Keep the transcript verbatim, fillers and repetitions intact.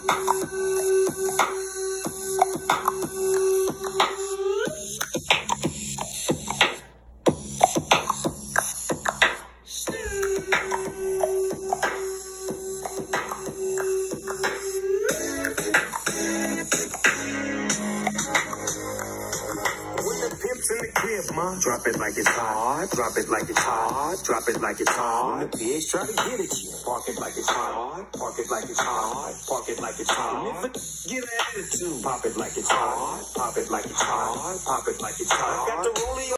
In the crib, ma. Drop it like it's hot. Drop it like it's hot. Drop it like it's hot. When the pigs try to get at you, park it like it's hot. Park it like it's hot. Park it like it's hot. And if it get an attitude, pop it like it's hot. Pop it like it's hot. Pop it like it's hot. Got the rollie